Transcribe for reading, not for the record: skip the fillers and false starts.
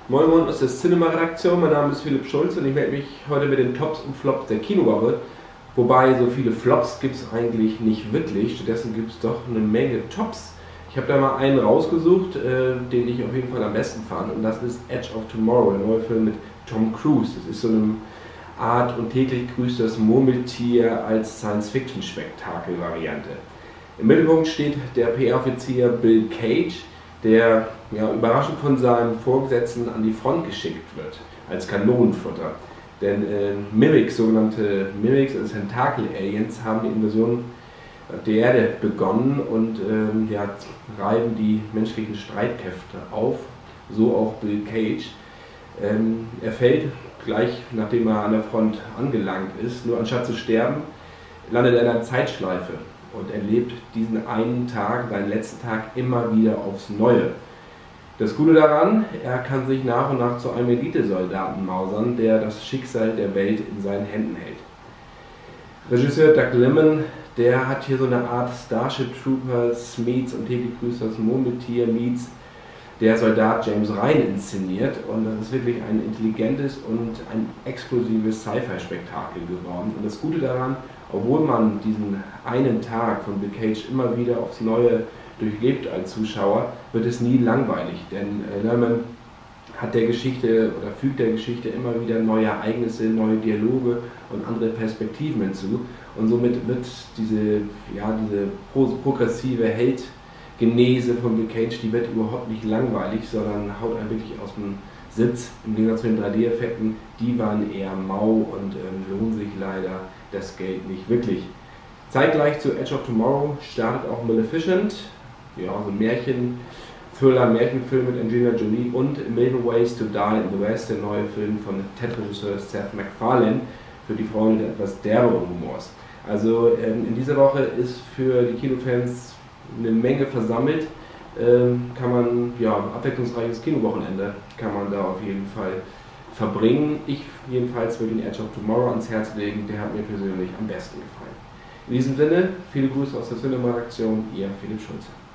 Moin Moin aus der Cinema-Redaktion, mein Name ist Philipp Schulz und ich melde mich heute mit den Tops und Flops der Kinowoche. Wobei, so viele Flops gibt es eigentlich nicht wirklich, stattdessen gibt es doch eine Menge Tops. Ich habe da mal einen rausgesucht, den ich auf jeden Fall am besten fand, und das ist Edge of Tomorrow, ein neuer Film mit Tom Cruise. Das ist so eine Art und täglich grüßt das Murmeltier als Science-Fiction-Spektakel-Variante. Im Mittelpunkt steht der PR-Offizier Bill Cage, der überraschend von seinem Vorgesetzten an die Front geschickt wird, als Kanonenfutter. Denn sogenannte Mimics, also Tentakel-Aliens, haben die Invasion der Erde begonnen und reiben die menschlichen Streitkräfte auf, so auch Bill Cage. Er fällt gleich, nachdem er an der Front angelangt ist, nur anstatt zu sterben, landet er in einer Zeitschleife und erlebt diesen einen Tag, seinen letzten Tag, immer wieder aufs Neue. Das Gute daran, er kann sich nach und nach zu einem Elitesoldaten mausern, der das Schicksal der Welt in seinen Händen hält. Regisseur Doug Liman, der hat hier so eine Art Starship Troopers meets und täglich grüßt das Murmeltier meets der Soldat James Ryan inszeniert, und das ist wirklich ein intelligentes und ein explosives Sci-Fi-Spektakel geworden. Und das Gute daran, obwohl man diesen einen Tag von Bill Cage immer wieder aufs Neue durchlebt als Zuschauer, wird es nie langweilig, denn Liman hat der Geschichte oder fügt der Geschichte immer wieder neue Ereignisse, neue Dialoge und andere Perspektiven hinzu, und somit wird diese progressive Heldgenese von Bill Cage, die wird überhaupt nicht langweilig, sondern haut einen wirklich aus dem Sitz. Im Gegensatz zu den 3D-Effekten, die waren eher mau und lohnen sich leider das Geld nicht wirklich. Zeitgleich zu Edge of Tomorrow startet auch Maleficent, so ein Märchenfilm mit Angelina Jolie, und A Million Ways to Die in the West, der neue Film von Ted-Regisseur Seth MacFarlane, für die Freunde etwas derberen Humors. Also in dieser Woche ist für die Kinofans eine Menge versammelt. Kann man, abwechslungsreiches Kinowochenende kann man da auf jeden Fall verbringen. Ich jedenfalls würde den Edge of Tomorrow ans Herz legen, der hat mir persönlich am besten gefallen. In diesem Sinne, viele Grüße aus der Cinema-Redaktion, Ihr Philipp Schulze.